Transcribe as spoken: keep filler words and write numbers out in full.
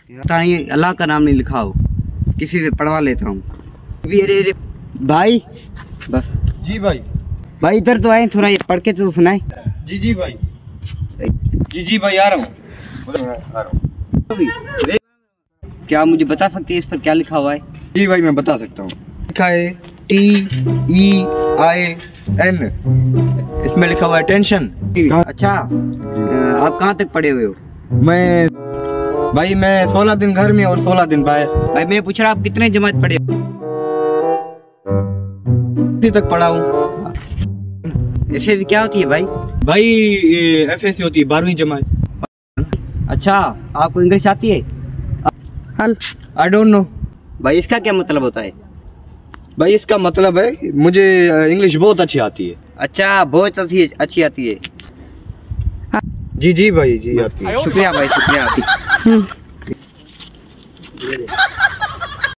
ये अल्लाह का नाम नहीं लिखा हो, किसी से पढ़वा लेता हूँ। अरे अरे भाई बस। जी भाई। भाई इधर तो आए, थोड़ा ये पढ़ के तो सुनाए। जी जी भाई। जी जी भाई आ रहा हूँ आ रहा हूँ। क्या मुझे बता सकते हैं इस पर क्या लिखा हुआ है? जी भाई मैं बता सकता हूँ। लिखा है टी ई आई एन, इसमें लिखा हुआ है टेंशन। अच्छा, आप कहाँ तक पढ़े हुए हो? मैं भाई मैं सोलह दिन घर में और सोलह दिन बाहर। भाई मैं पूछ रहा आप कितने जमात पढ़े? इसी तक पढ़ा हूँ। एफ एस सी क्या होती है भाई? भाई एफ एस सी होती है बारहवीं जमात। अच्छा, आपको इंग्लिश आती है? I don't know. भाई इसका क्या मतलब होता है? भाई इसका मतलब है मुझे इंग्लिश बहुत अच्छी आती है। अच्छा, बहुत अच्छी अच्छी आती है। जी जी भाई जी आती है। शुक्रिया भाई, शुक्रिया।